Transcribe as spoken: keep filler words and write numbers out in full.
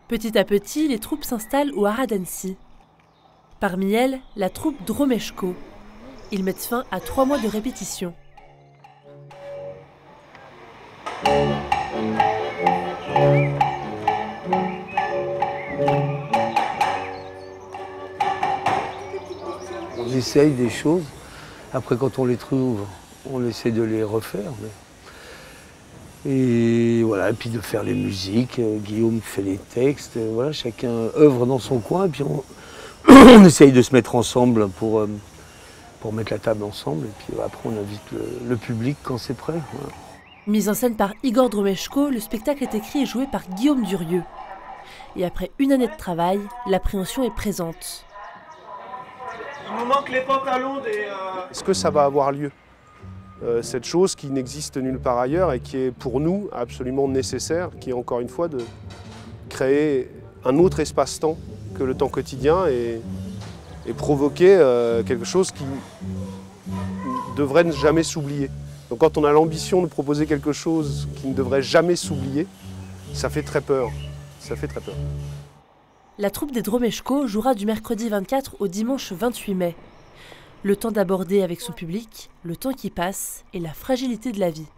Petit à petit, les troupes s'installent au haras d'Annecy. Parmi elles, la troupe Dromeshko. Ils mettent fin à trois mois de répétition. On essaye des choses. Après, quand on les trouve, on essaie de les refaire. Mais... Et voilà, et puis de faire les musiques. Guillaume fait les textes. Voilà, chacun œuvre dans son coin. Et puis on, on essaye de se mettre ensemble pour, euh, pour mettre la table ensemble. Et puis après, on invite le, le public quand c'est prêt. Voilà. Mise en scène par Igor Dromeshko, le spectacle est écrit et joué par Guillaume Durieux. Et après une année de travail, l'appréhension est présente. Il nous manque les pantalons des... Euh... Est-ce que ça va avoir lieu ? euh, Cette chose qui n'existe nulle part ailleurs et qui est pour nous absolument nécessaire, qui est encore une fois de créer un autre espace-temps que le temps quotidien et, et provoquer euh, quelque chose qui devrait ne jamais s'oublier. Donc quand on a l'ambition de proposer quelque chose qui ne devrait jamais s'oublier, ça fait très peur. Ça fait très peur. La troupe des Dromeshko jouera du mercredi vingt-quatre au dimanche vingt-huit mai. Le temps d'aborder avec son public le temps qui passe et la fragilité de la vie.